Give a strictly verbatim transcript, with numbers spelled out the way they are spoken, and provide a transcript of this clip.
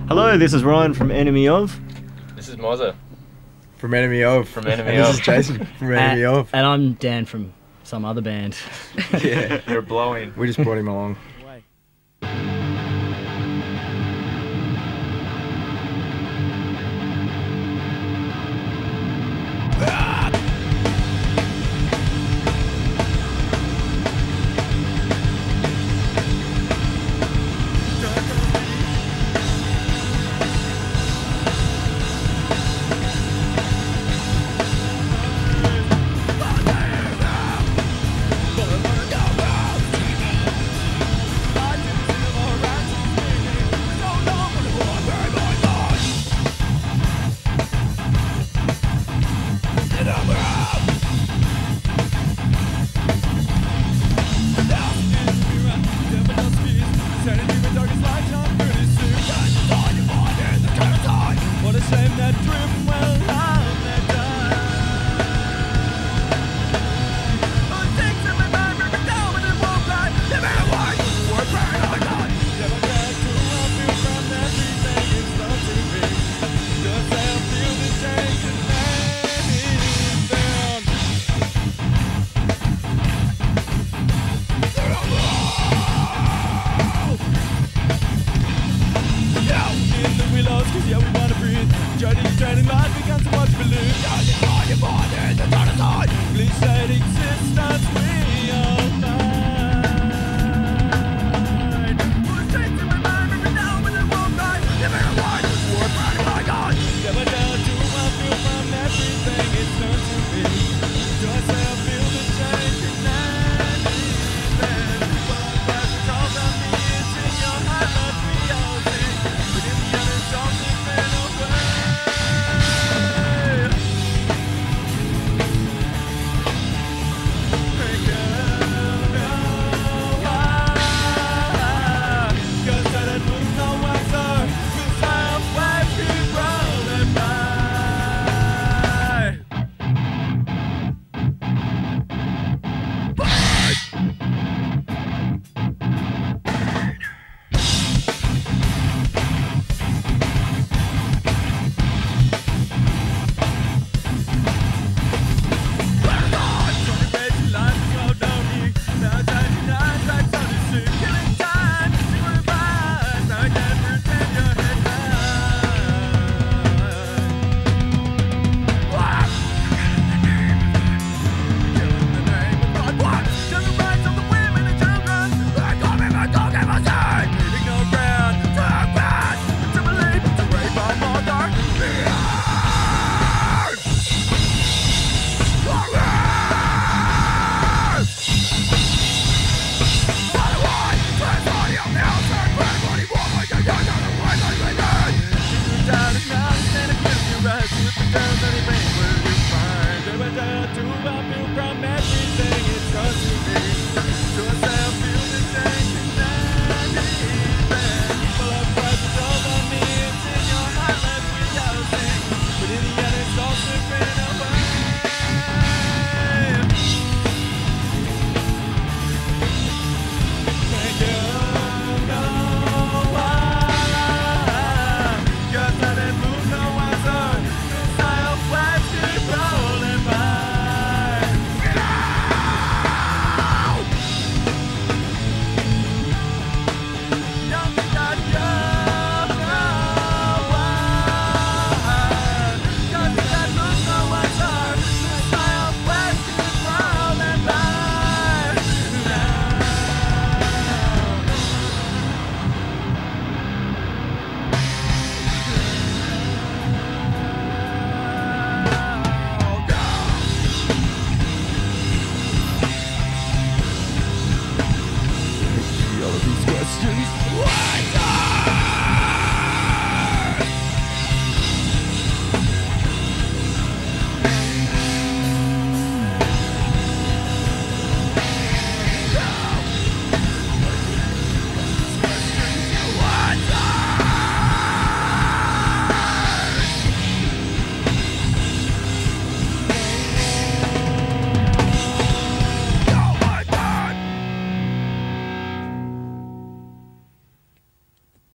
Hello, this is Ryan from Enemy Of. This is Mozza. From Enemy Of. From Enemy and Of. This is Jason from Enemy and, Of. And I'm Dan from some other band. Yeah, You're blowing. we just brought him along. Journey, journey, life began to watch balloons. Please say it exists.